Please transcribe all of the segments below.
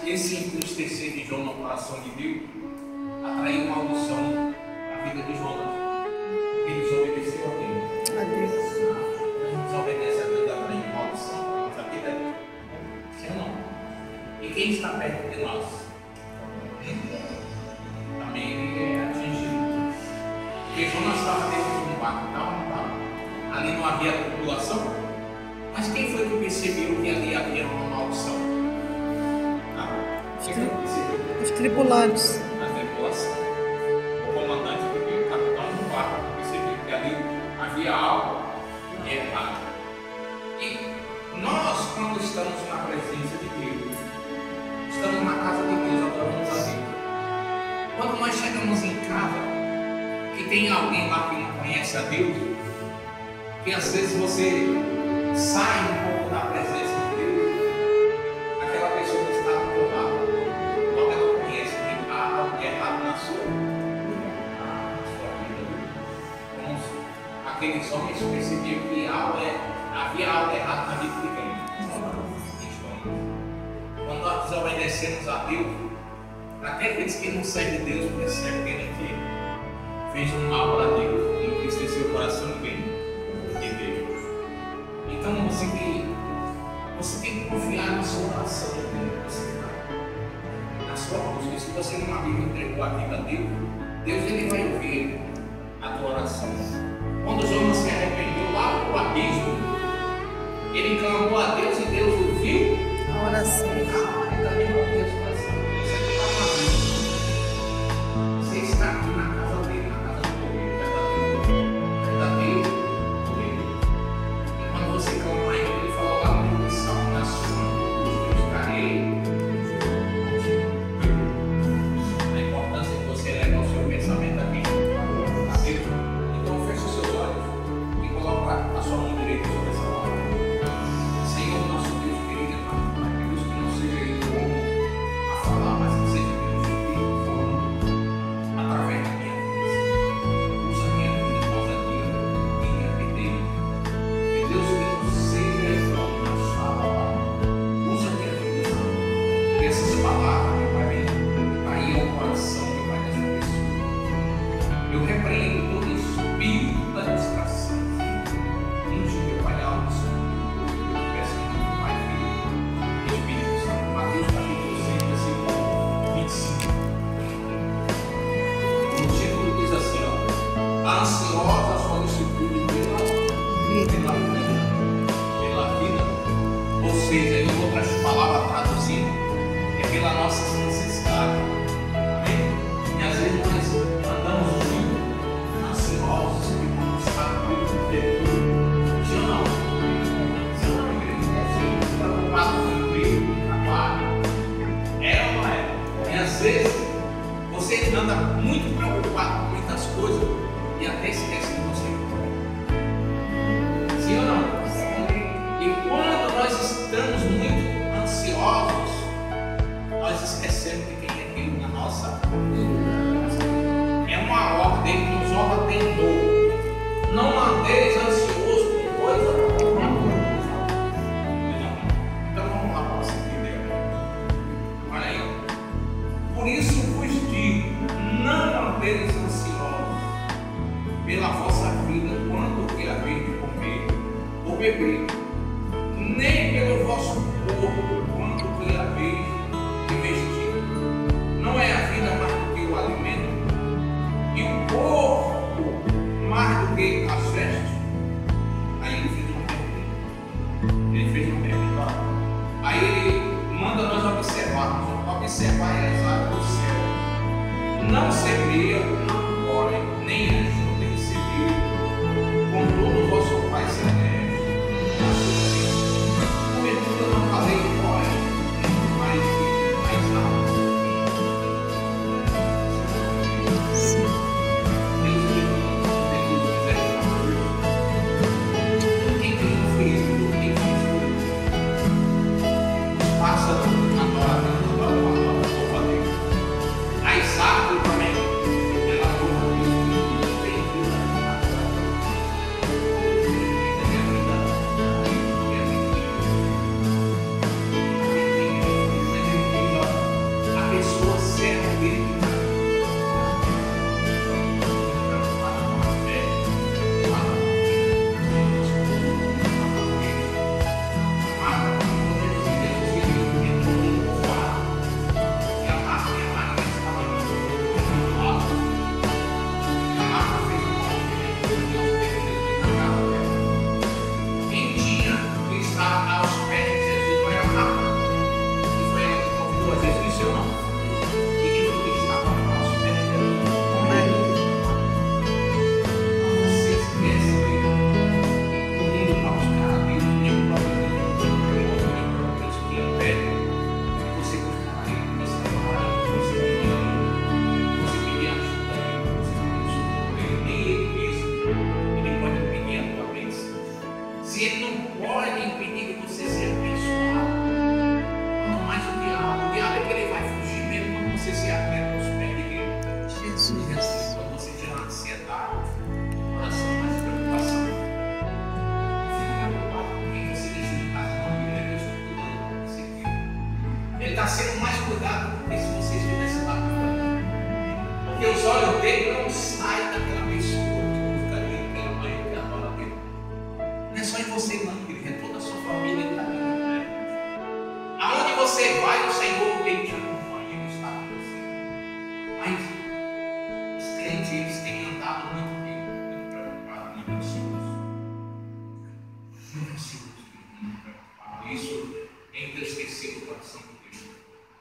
esse entristecer de João no coração de Deus atraiu maldição na vida de Jonas. Ele desobedeceu a Deus. A Deus. Quando a gente desobedece a Deus, atrai maldição para a nossa vida. Sim ou não? E quem está perto de nós? Também ele é atingido. Porque Jonas estava dentro de um barco, não. Ali não havia tripulação. Mas quem foi que percebeu que ali havia uma maldição? Quem foi que percebeu? Os tripulantes. A tripulação. O comandante, o capitão do barco, percebeu que ali havia algo de errado. E nós, quando estamos na presença de Deus, estamos na casa de Deus, adoramos a Deus. Quando nós chegamos em casa, que tem alguém lá que não conhece a Deus, que às vezes você sai um pouco da presença de Deus, aquela pessoa que está do teu lado, logo ela conhece que há algo de errado na sua vida. Como aqueles homens percebiam que havia algo errado na vida de quem? Quando nós desobedecemos a Deus, até aqueles que não servem Deus percebem que ele fez um mal para Deus, entristeceu o coração de quem? De Deus. Então você tem que confiar na sua oração, na sua busca. Se você numa Bíblia entregou a vida a Deus, Deus ele vai ouvir a tua oração. Quando Jonas se arrependeu lá no abismo, ele clamou a Deus e Deus ouviu A oração. Você está aqui na casa dele, na casa do poder, verdadeiro poder. E quando você clama a ele falou lá no livro de Salmo, na sua angústia eu estarei. A importância de você levar o seu pensamento aqui a Deus. Então feche os seus olhos e coloque a sua mão direita sobre essa palavra. Senhor, nosso Deus querido, Deus que não seja ele o homem a falar, mas que seja Deus o Espírito falando através da minha vida. Usa a minha vida, causa a minha independência. Que Deus que não seja ele o homem a sua palavra. Usa a minha vida, Senhor. Que essas palavras, meu Pai, venham cair ao coração, meu Pai, dessa pessoa. Eu repreendo todo espírito da distração. Unge, meu Pai, a alma, Senhor. Eu peço que meu Pai, Filho, Espírito Santo. Mateus capítulo 6, versículo 25. O título diz assim, ó. A ansiosa solicitude pela vida. Ou seja, em outras palavras traduzidas, é pela nossa necessidade. Amém? E às vezes nós andamos muito ansiosos, que vamos estar muito tempo. Sim ou não? Sim ou não, igreja? Preocupado com o emprego, com o trabalho. É ou não é? E às vezes você anda muito preocupado com muitas coisas e até esquece de você. Sim ou não? E quando nós estamos muito ansiosos, nós esquecemos de quem é Deus na nossa vida. É uma ordem que nos ordenou. Não andeis ansioso por coisa alguma. Então vamos lá para você entender. Olha aí. Por isso vos digo, não andeis ansiosos pela vossa vida, quanto que haveis de comer ou beber, nem pelo vosso corpo, quanto que haveis de vestir. Não é a vida mais do que o alimento, e o corpo mais do que as vestes? Aí ele fez uma pergunta. Aí ele manda nós observarmos. Observar as aves do céu. Não semeiam, não colhem, nem ajudam nem receber. Contudo, vosso Pai celeste na sua vida. Porventura não falei de colhem, mas de as aves. Deus quem não fez tudo? Quem fez tudo? Os pássaros adoram a Deus, adoram a Deus. As árvores também, ela amor dele não sai daquela pessoa que busca ele, pela mãe que adora dele. Não é só em você não, querido, é toda a sua família que está ali, né? Aonde você vai, o Senhor tem te acompanha, Ele está com você. Mas os crentes, eles têm andado muito preocupados, muito ansiosos. Muito ansiosos, muito preocupados. Isso entristeceu o coração de Deus.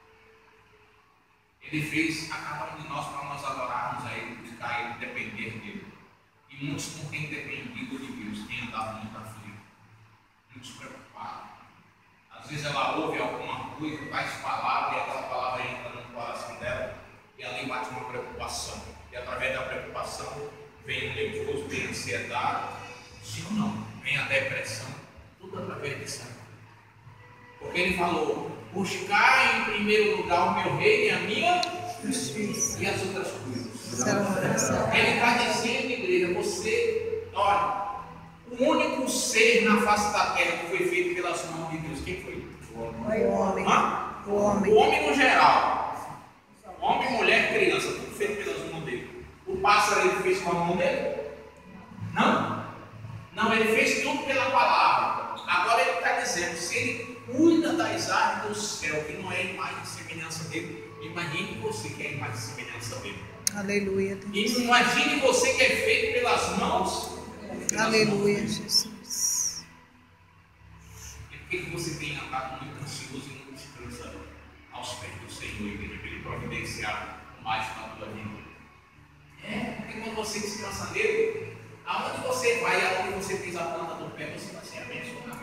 Ele fez a cada um de nós para nós adorarmos a Ele, buscar Ele, depender dEle. E muitos não têm dependido de Deus, têm andado muito aflitos, muito preocupados. Às vezes ela ouve alguma coisa, faz palavra, e aquela palavra entra no coração dela, e ali bate uma preocupação. E através da preocupação vem o nervoso, vem a ansiedade, sim ou não? Vem a depressão, tudo através disso. Porque Ele falou: buscar em primeiro lugar o meu reino e a minha justiça, e as outras coisas. Ele está dizendo, igreja, você, olha, o único ser na face da terra que foi feito pelas mãos de Deus, quem foi? O homem. O homem no geral. Homem, mulher, criança, tudo feito pelas mãos dele. O pássaro ele fez com a mão dele? Não. Não, ele fez tudo pela palavra. Agora ele está dizendo, se ele cuida das aves do céu, que não é imagem e semelhança dele, imagine você que é imagem e semelhança dele. Aleluia, Deus. Imagine você que é feito pelas mãos. Aleluia, Jesus. E por que você tem andado muito ansioso e não descansa aos pés do Senhor, igreja, para Ele providenciar mais na tua vida? Porque quando você descansa nele, aonde você vai, aonde você pisa a planta do pé, você vai ser abençoado.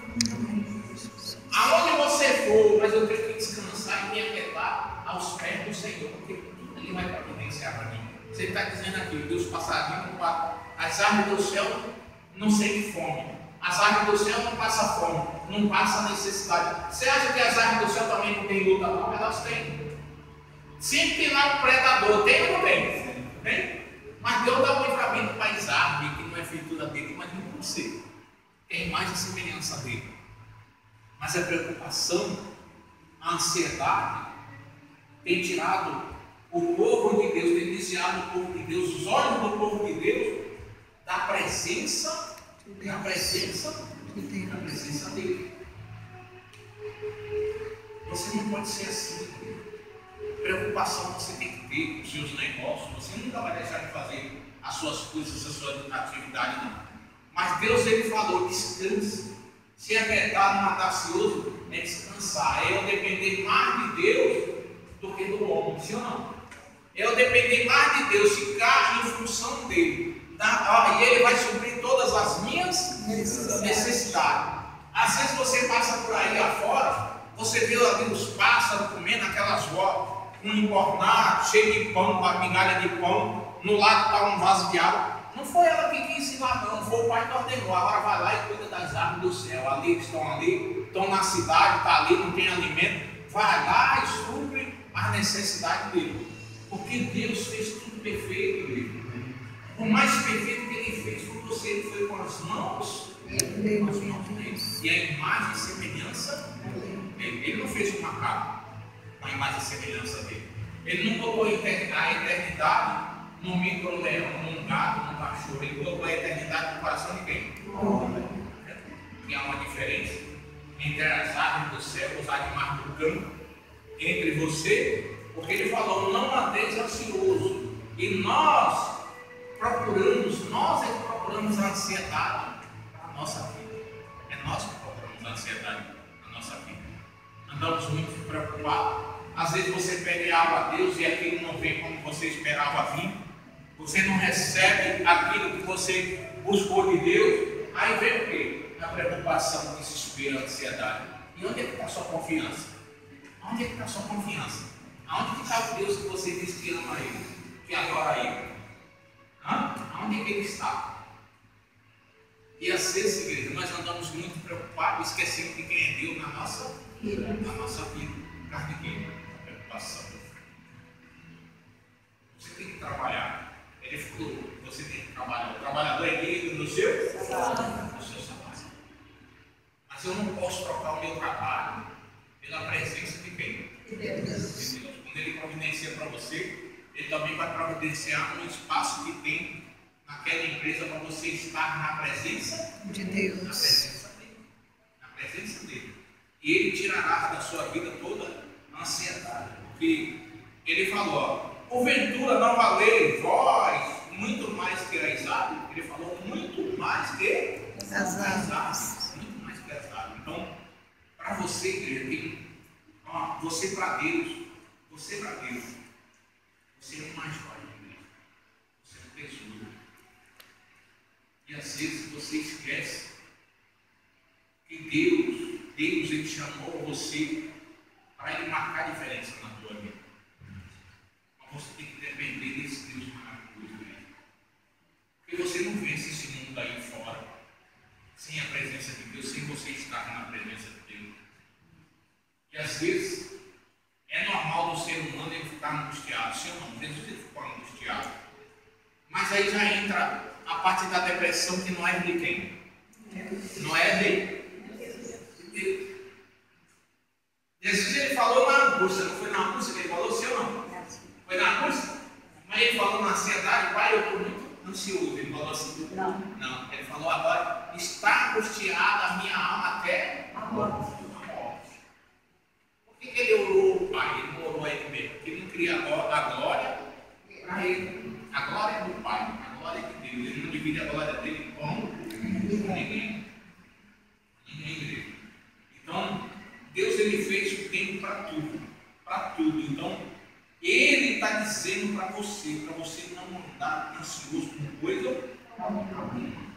Aonde você for, mas eu tenho que descansar e me aquietar aos pés do Senhor, porque tudo Ele vai providenciar para mim. Você está dizendo aqui, Deus passarinho no quarto, as árvores do céu não sentem fome, as árvores do céu não passam fome, não passam necessidade. Você acha que as árvores do céu também não têm luta? Não, elas têm. Sempre tem lá um predador, tem ou não tem? Tem? Mas Deus dá um livramento para as árvores, que não é feitura dele, imagina você, tem mais a semelhança dele. Mas a preocupação, a ansiedade, tem tirado o povo de Deus, tem desviado o povo de Deus, os olhos do povo de Deus, da presença dele. Você não pode ser assim. Preocupação você tem que ter com os seus negócios, você nunca vai deixar de fazer as suas coisas, a sua atividade, não. Mas Deus, Ele falou, descanse. Se aquietar no audacioso é descansar, é eu depender mais de Deus do que do homem, sim ou não? É eu depender mais de Deus, ficar em função dele, e Ele vai suprir todas as minhas necessidades. Às vezes você passa por aí afora, você vê ali os pássaros comendo aquelas rodas, um embornado, cheio de pão, uma migalha de pão, no lado está um vaso de água. Não foi ela que quis ensinar, não, foi o Pai que ordenou. Agora vai lá e cuida das árvores do céu. Ali estão na cidade, está ali, não tem alimento. Vai lá e supre as necessidades dele. Porque Deus fez tudo perfeito, igreja. O mais perfeito que Ele fez com você, Ele foi com as mãos dele. E a imagem e semelhança dele. Ele não fez um macaco com a imagem e semelhança dele. Ele não colocou a eternidade num micro-leão, num gato, num cachorro. Ele colocou a eternidade no coração de quem? E há uma diferença entre as árvores do céu, os animais do campo, entre você, porque Ele falou, não andeis ansioso. E nós procuramos a ansiedade para a nossa vida. É nós que procuramos a ansiedade na nossa vida. Andamos muito preocupados. Às vezes você pede algo a Deus e aquilo não vem como você esperava vir. Você não recebe aquilo que você buscou de Deus. Aí vem o quê? A preocupação, o desespero, a ansiedade. E onde é que está a sua confiança? Onde é que está a sua confiança? Aonde está o Deus que você diz que ama Ele, que adora Ele? Aonde é que Ele está? E às vezes, igreja, nós andamos muito preocupados, esquecendo de quem é Deus na nossa vida. Por causa de quem? A preocupação. Você tem que trabalhar. Ele falou, você tem que trabalhar. O trabalhador é digno do seu salário. Mas eu não posso trocar o meu trabalho pela presença de quem? De Deus. Quando Ele providencia para você, Ele também vai providenciar um espaço que tem naquela empresa para você estar na presença De na Deus. presença dele. Na presença dele. E ele tirará da sua vida toda a ansiedade. Porque ele falou, ó, porventura não valei vós muito mais que as aves. Ele falou muito mais que As aves. muito mais que as aves. Então, para você, igreja, você para Deus, você é uma joia, igreja. Você é um tesouro. E às vezes você esquece que Deus ele chamou você para ele marcar a diferença na tua vida. Mas você tem que depender desse Deus maravilhoso, igreja. Porque você não vence esse mundo aí fora sem a presença de Deus, sem você estar na presença de Deus. E às vezes é normal do ser humano ele ficar angustiado, sim ou não? Jesus ele ficou angustiado. Mas aí já entra a parte da depressão que não é de quem? Não é de Deus. Jesus ele falou na angústia, não foi na angústia que ele falou, sim ou não? Foi na angústia? Mas ele falou na ansiedade, pai, eu estou muito ansioso. Ele falou assim? Não. Ele falou agora, está angustiada a minha alma até a morte. Por que ele orou o pai? Ele não orou a ele mesmo, porque ele não queria a glória para ele. A glória é do pai, a glória é de Deus. Ele não divide a glória dele com ninguém. Ninguém. Então, Deus ele fez o tempo para tudo. Para tudo. Então, ele está dizendo para você não andar ansioso com coisa alguma.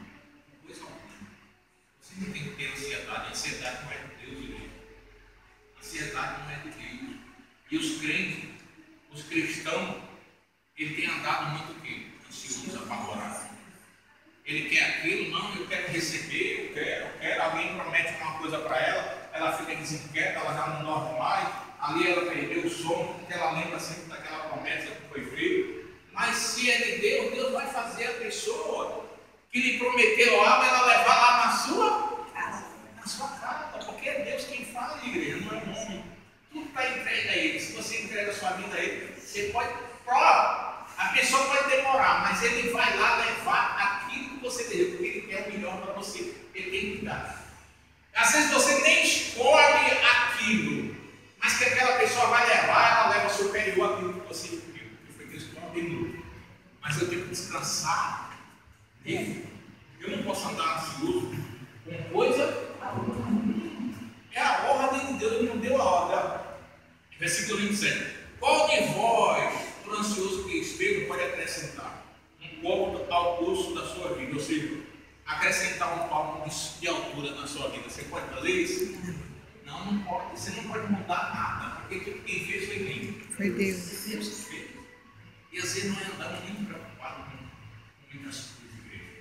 Você não tem que ter ansiedade. A ansiedade não é de Deus, igreja. A ansiedade não é de Deus. E os crentes, os cristãos, ele tem andado muito o quê? Ansioso, apavorado. Ele quer aquilo, não, eu quero receber, eu quero. Alguém promete uma coisa para ela fica desinquieta, ela já não dorme mais. Ali ela perdeu o sono, porque ela lembra sempre daquela promessa que foi feita. Mas se é de Deus, Deus vai fazer a pessoa que lhe prometeu algo, ela levar lá na sua casa. Porque é Deus quem fala, igreja, não é homem. Tudo está entregue a Ele. Se você entrega a sua vida a Ele, você pode. A pessoa pode demorar, mas Ele vai lá levar aquilo que você deu, porque Ele quer o melhor para você. Ele tem que dar. Às vezes você nem escolhe aquilo, mas que aquela pessoa vai levar, ela leva superior àquilo que você escolheu. Que foi Deus que ordenou. Mas eu tenho que descansar nele. Eu não posso andar ansioso com coisa. É a ordem de Deus, Ele não deu a ordem. Versículo 27. Qual de vós, por ansioso que esteja, pode acrescentar um copo ao curso da sua vida? Ou seja, acrescentar um palmo de altura na sua vida. Você pode fazer isso? Não pode. Você não pode mudar nada. Porque tudo quem fez foi quem? Foi Deus. Deus fez. E às vezes nós andamos muito preocupados com muitas coisas, igreja.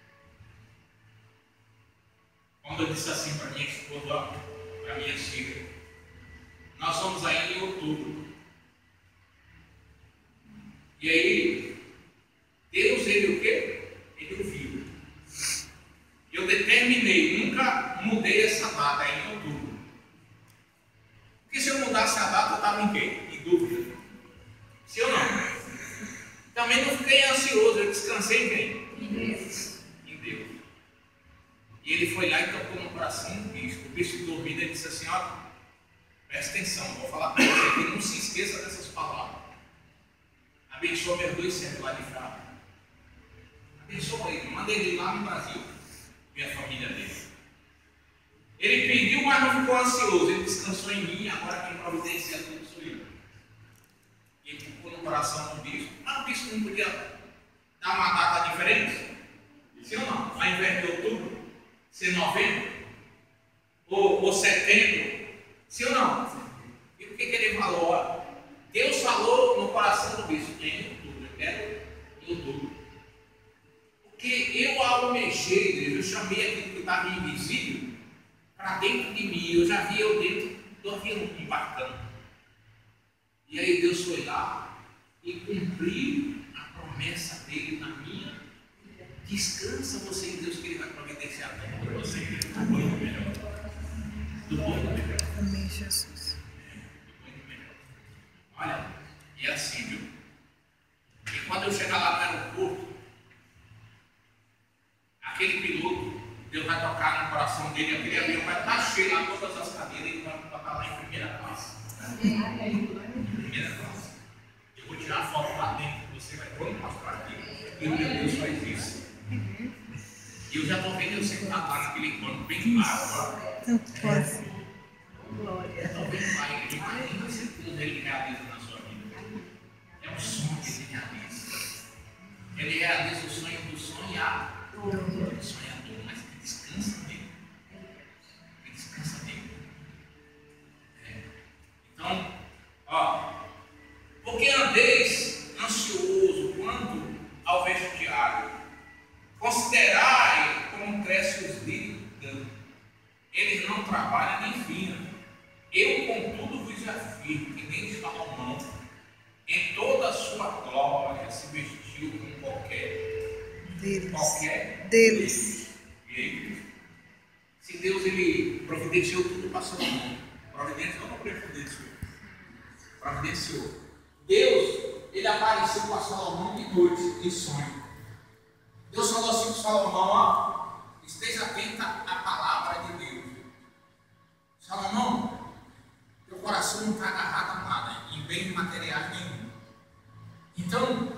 Quando eu disse assim para minha esposa, para minha filha, nós vamos aí em outubro. E aí, Deus, ele o quê? Ele ouviu. Eu determinei, nunca mudei essa data aí em outubro. Porque se eu mudasse a data, eu estava em quê? Em dúvida. Sim ou não? Também não fiquei ansioso, eu descansei em quem? Em Deus. Em Deus. E ele foi lá e tocou no coração do bispo. O bispo dormindo, ele disse assim, ó, presta atenção, vou falar para você aqui, não se esqueça dessas palavras. Abençoa meus 2 servos lá de casa. Abençoa ele, manda ele lá no Brasil, ver a família dele. Ele pediu, mas não ficou ansioso, ele descansou em mim, agora quem providencia tudo sou eu. E ele ficou no coração do bispo. Ah, o bispo não podia dar uma data diferente? Sim ou não? Ao invés de outubro, ser novembro? Ou setembro? Sim ou não? E por que ele falou? Ó, Deus falou no coração do bispo, em outubro, eu quero em outubro. Porque eu almejei, eu chamei aquilo que estava invisível para dentro de mim, eu já vi eu dentro do avião embarcando. E aí Deus foi lá e cumpriu a promessa dele na minha. Descansa você em Deus, que Ele vai providenciar tudo para você. Do bom e do melhor. Do bom e do melhor. Amém, Jesus. Do bom e do melhor. Olha, e assim, viu? piloto, Deus vai tocar no coração dele, aquele avião vai estar cheio lá, todas as cadeiras, ele vai botar lá em primeira classe. Primeira classe. Eu vou tirar a foto lá dentro, você vai mostrar aqui. E meu Deus faz isso. E eu já estou vendo eu sentado lá naquele encontro bem claro. Glória. Estou vendo lá, ele imagina se tudo ele realiza na sua vida. É um sonho que ele realiza. Ele realiza o sonho do sonhador. Ele sonhador, mas que descansa nele. Que descansa nele. Então, porque andeis ansioso quanto ao vestiário, considerai como crescem os lírios do campo. Eles não trabalham nem finam. Eu, contudo, vos afirmo que nem Salomão, em toda a sua glória, se vestiu com qualquer deles. E aí, se Deus ele providenciou tudo para Salomão, providenciou ou não providenciou? Providenciou. Deus, ele apareceu para Salomão de noite, em sonho. Deus falou assim para Salomão, esteja atento à palavra de Deus. Salomão, teu coração não está agarrado a nada, em bens materiais nenhum. Então,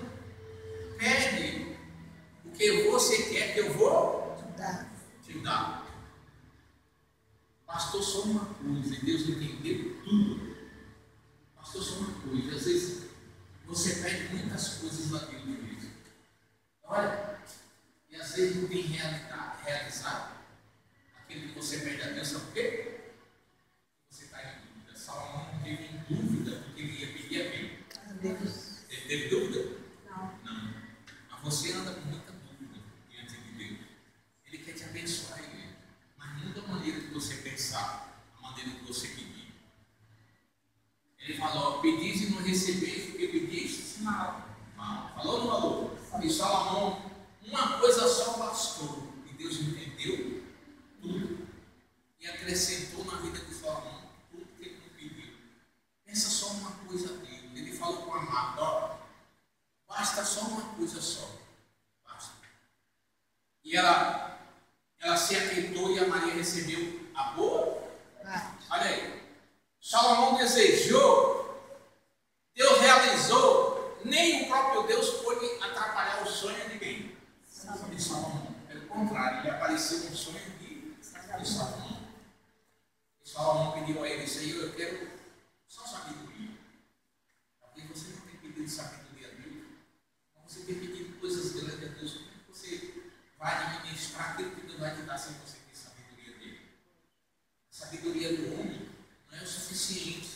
pede o que você quer que eu vou te dar. Pastor, só uma coisa, e Deus entendeu tudo. Pastor, só uma coisa, às vezes você pede muitas coisas na Deus. Olha, e às vezes não tem realizado aquilo que você pede a Deus, sabe por quê? Você está em dúvida. Salomão não teve dúvida do que ele ia pedir a quem? A Deus. Ele teve dúvida? Não. Mas você anda com muita dúvida diante de Deus. Ele quer te abençoar, igreja. Mas muda a maneira de você pensar, a maneira de você pedir. Ele falou, pedis e não recebeis o que pediste? Mal. Falou ou não falou? E Salomão, uma coisa só bastou. E Deus entendeu tudo. E acrescentou na vida de Salomão tudo que ele não pediu. Pensa só uma coisa dele. Ele falou com a Marta, basta só uma coisa só. Basta. E ela se aquietou e a Maria recebeu a boa. Olha aí. Salomão desejou, Deus realizou, nem o próprio Deus pôde atrapalhar o sonho de quem? De Salomão. Pelo contrário, ele apareceu no sonho de Salomão. E Salomão pediu a ele, Senhor, eu quero só sabedoria. Porque você não tem pedido sabedoria a Deus, mas você tem pedido coisas grandes a Deus. Como você vai administrar aquilo que Deus vai te dar se você tem sabedoria dele? A sabedoria do homem não é o suficiente.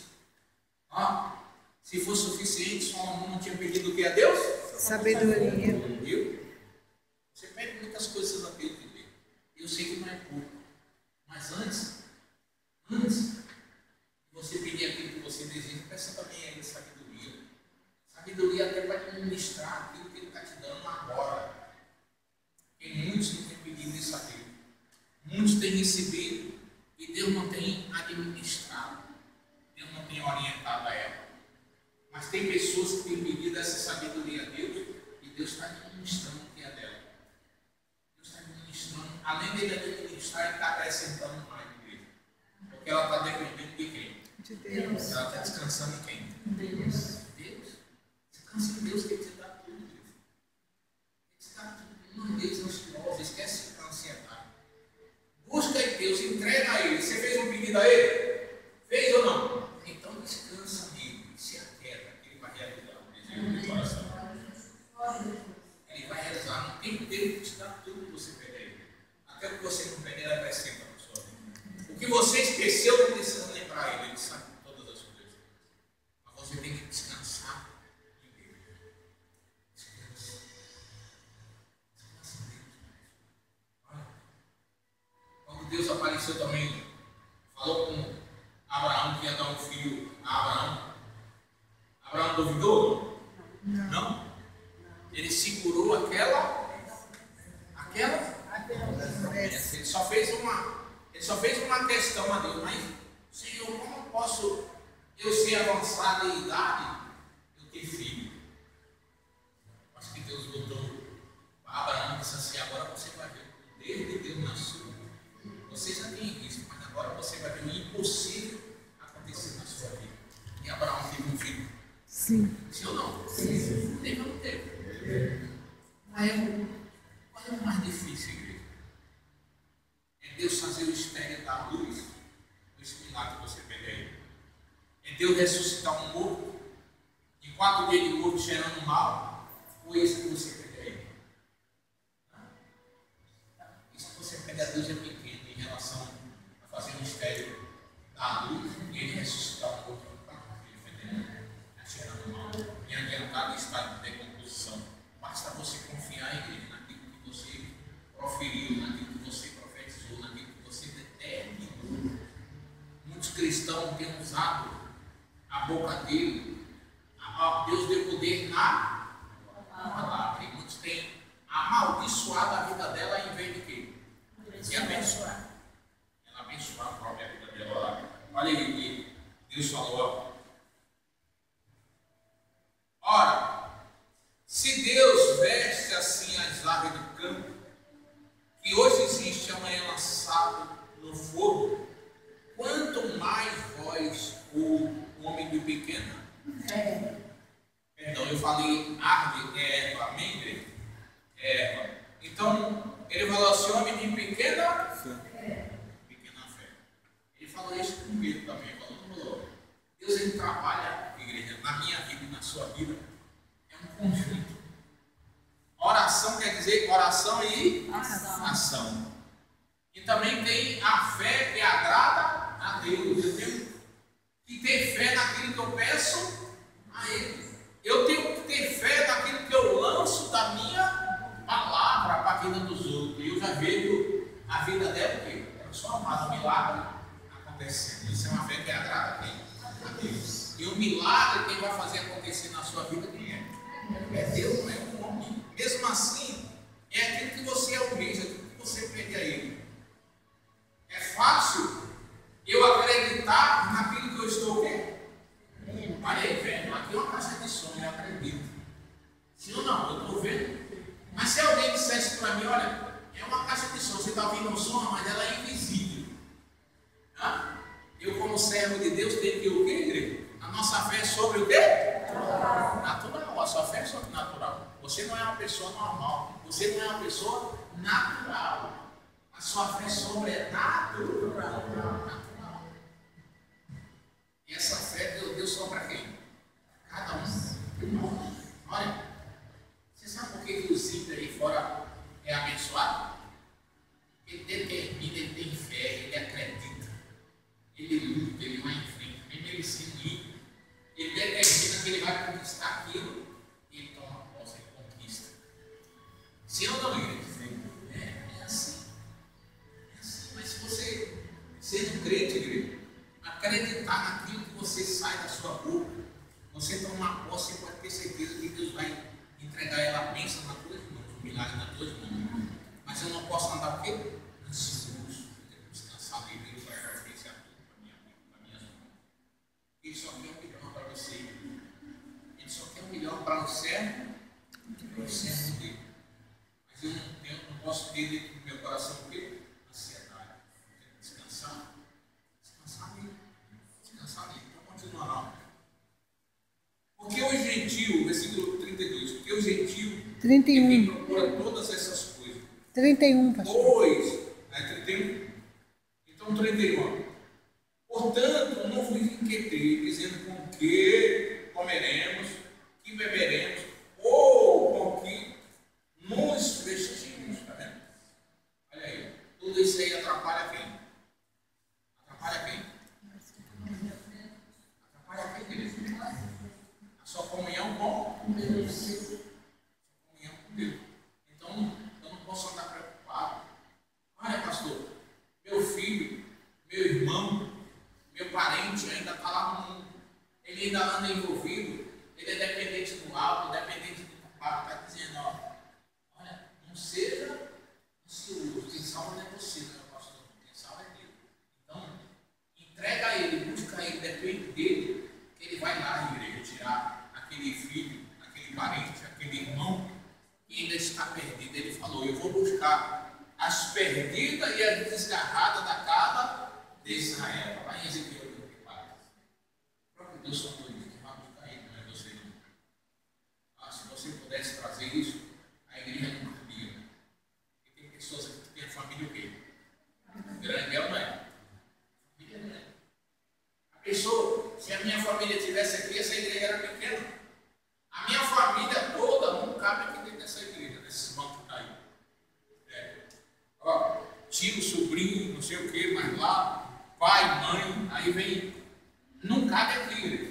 Se fosse suficiente, Salomão não tinha pedido o que a Deus? Sabedoria. Viu? Você pede muitas coisas a Deus, viver. Eu sei que não é pouco. Mas antes de você pedir aquilo que você deseja, peça também a Ele sabedoria. Sabedoria até para administrar aquilo que Ele está te dando agora. Porque muitos não têm pedido isso a Deus. Muitos têm recebido e Deus não tem administrado. Deus não tem orientado a ela. Mas tem pessoas que têm pedido essa sabedoria a Deus e Deus está administrando o que é dela. Deus está administrando, além dele administrar, ele está acrescentando mais igreja. Porque ela está dependendo de quem? De Deus. Ela está descansando em quem? Deus. Deus. Descansa em Deus que Ele te dá tudo. Ele te dá tudo. Não Deus ansioso, esquece a ansiedade. Busca em Deus, entrega a Ele. Você fez um pedido a Ele? Fez ou não? Então descansa nele, se aquieta, que Ele vai realizar o desejo do coração. Ele vai realizar, não tem tempo de te dar tudo que você pede a Ele. Até o que você não pede, Ele acrescenta na sua vida. O que você esqueceu, não precisa lembrar Ele, Ele sabe todas as coisas. Mas você tem que descansar em Deus. Descansa. Descansa em Deus. Quando Deus apareceu também, falou com Abraão que ia dar um filho a Abraão. Abraão duvidou? Não. Ele segurou aquela. Ele só fez uma questão a Deus. Mas, Senhor, como posso eu ser avançado em idade, eu ter filho? Acho que Deus botou para Abraão e disse assim, agora você vai ver o poder Deus fazer o estéreo da luz, esse milagre que você pede aí. É Deus ressuscitar um morto, em 4 dias de morto cheirando mal, ou isso que você pede aí? Isso que você pede a Deus é pequeno em relação a fazer o estéreo da luz e ele ressuscitar um morto, cheirando mal, em adiantado estado de decomposição. Basta você confiar em Ele, naquilo que você proferiu, naquilo que você profetizou, naquilo que você determinou. Muitos cristãos têm usado a boca dele, Deus deu poder na palavra, e muitos têm amaldiçoado a vida dela em vez de quê? De abençoar. Ela abençoar a própria vida dela. Olha aí, Deus falou. Ora, se Deus veste assim as aves do campo, que hoje existe, amanhã lançado no fogo, quanto mais vós, o homem do pequeno? Perdão, eu falei árvore, é erva, amém, igreja? Erva. Então, ele falou assim, homem de pequena fé. Ele falou isso com Pedro também, falou, Deus ele trabalha, igreja, na minha vida e na sua vida, é um conjunto. Oração quer dizer oração e ação. E também tem a fé que agrada a Deus. Eu tenho que ter fé naquilo que eu peço a Ele. Eu tenho que ter fé naquilo que eu lanço da minha palavra para a vida dos outros. E eu já vejo a vida dela, porque ela só amada, um milagre acontecendo. Isso é uma fé que agrada a quem? A Deus. E o milagre quem vai fazer acontecer na sua vida, quem é? É Deus, não é um homem. Mesmo assim, é aquilo que você almeja, aquilo que você pede a Ele. É fácil eu acreditar naquilo que eu estou vendo. Olha aí, velho, aqui é uma caixa de som, eu acredito. Se eu não, eu estou vendo. Mas se alguém dissesse para mim, olha, é uma caixa de som, você está ouvindo um som, mas ela é invisível. Eu, como servo de Deus, tenho que o quê, igreja? A nossa fé é sobre o quê? Natural. A sua fé é sobrenatural. Você não é uma pessoa normal. Você não é uma pessoa natural. A sua fé é sobrenatural. E essa fé Deus deu só para quem? Cada um. Olha, você sabe por que os ímpios aí fora é abençoado? Ele determina, ele tem fé, ele acredita. Ele luta, ele vai em frente. Mesmo ele sendo ímpio, ele determina que ele vai conquistar aquilo e ele toma posse, ele conquista. Sim ou não, igreja? É assim. É assim. Mas se você, sendo crente, igreja, acreditar naquilo que você sai da sua boca, você toma posse e pode ter certeza que Deus vai entregar ela a bênção nas tuas mãos, o milagre nas tuas mãos. Mas eu não posso andar o quê? Ansioso. Eu tenho que descansar dele, ele vai providenciar tudo para minhas mãos. Ele só quer o melhor para você. Ele só quer o melhor para o servo dele. Mas eu não posso ter dentro do meu coração o quê? Ansiedade. Eu tenho que descansar. Descansar nele. Então continua lá. Porque o gentil, versículo 32, porque o gentil 31. é quem procura todas essas coisas. 31, pastor. Pois, 31. Então 31. Portanto, não vos inquieteis, dizendo com que comeremos, que beberemos, ou com que nos vestimos. Está vendo? Olha aí. Tudo isso aí atrapalha quem? Atrapalha quem? Atrapalha quem, querido? A sua comunhão com Deus. Comunhão com Deus. Então, eu não posso andar preocupado. Olha, pastor, meu filho, meu irmão, meu parente ainda está lá no mundo. Ele ainda anda envolvido. Ele é dependente do álcool, dependente do papai. Está dizendo, olha, não seja ansioso. Quem salva não é você, não é o pastor. Quem salva é Deus. Então, entrega a ele, busca ele, depende dele, que ele vai lá na igreja tirar aquele filho, aquele parente, aquele irmão que ainda está perdido. Ele falou, eu vou buscar as perdidas e as desgarradas da casa de Israel. Lá em Ezequiel 24. O próprio Deus falou isso, que vai buscar ele, não é você não. Se você pudesse trazer isso, a igreja não cabia. Porque tem pessoas aqui que têm a família o quê? tio, sobrinho, não sei o que, mas lá, pai, mãe, aí vem, não cabe aqui, igreja.